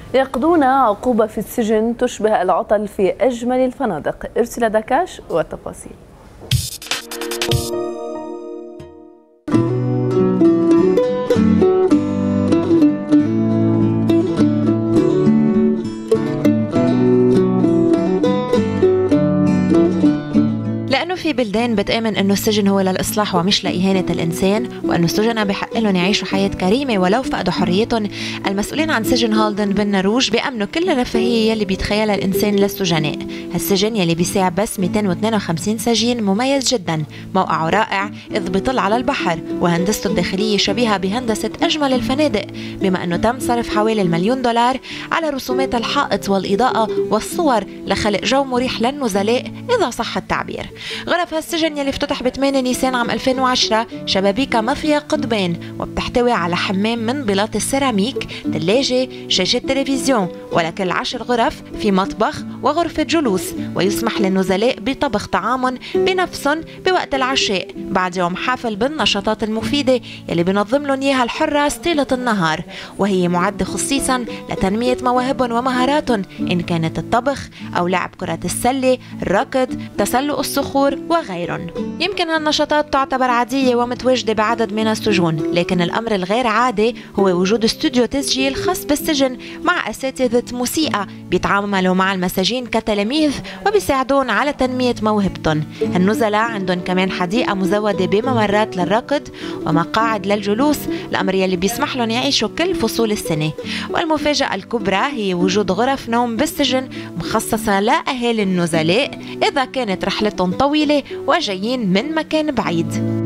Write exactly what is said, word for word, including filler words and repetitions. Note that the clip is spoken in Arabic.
يقضون عقوبة في السجن تشبه العطل في أجمل الفنادق. ارسل دكاش والتفاصيل. لأنه في بلدان بتآمن إنه السجن هو للإصلاح ومش لإهانة الإنسان، وإنه السجناء بحق لهم يعيشوا حياة كريمة ولو فقدوا حريتهم، المسؤولين عن سجن هالدن بالنرويج بيأمنوا كل الرفاهية يلي بيتخيلها الإنسان للسجناء. هالسجن يلي بيساع بس مئتين واثنين وخمسين سجين مميز جدا، موقعه رائع إذ بيطل على البحر، وهندسته الداخلية شبيهة بهندسة أجمل الفنادق، بما إنه تم صرف حوالي المليون دولار على رسومات الحائط والإضاءة والصور لخلق جو مريح للنزلاء إذا صح التعبير. غرف هالسجن يلي افتتح ب ثمانية نيسان عام ألفين وعشرة شبابيكها ما فيها قضبان، وبتحتوي على حمام من بلاط السيراميك، ثلاجة، شاشة تلفزيون، ولكل عشر غرف في مطبخ وغرفة جلوس، ويسمح للنزلاء بطبخ طعامهم بنفسهم بوقت العشاء بعد يوم حافل بالنشاطات المفيدة يلي بنظم لهم إياها الحراس طيلة النهار، وهي معدة خصيصا لتنمية مواهبهم ومهاراتهم إن كانت الطبخ أو لعب كرة السلة، الركض، تسلق الصخور وغيرهم. يمكن هالنشاطات تعتبر عادية ومتواجدة بعدد من السجون، لكن الأمر الغير عادي هو وجود استوديو تسجيل خاص بالسجن مع أساتذة موسيقى بيتعاملوا مع المساجين كتلاميذ وبيساعدون على تنمية موهبتهم. النزلاء عندهم كمان حديقة مزودة بممرات للركض ومقاعد للجلوس، الأمر يلي بيسمح لهم يعيشوا كل فصول السنة. والمفاجأة الكبرى هي وجود غرف نوم بالسجن مخصصة لأهالي النزلاء إذا كانت رحلتهم طويلة وجايين من مكان بعيد.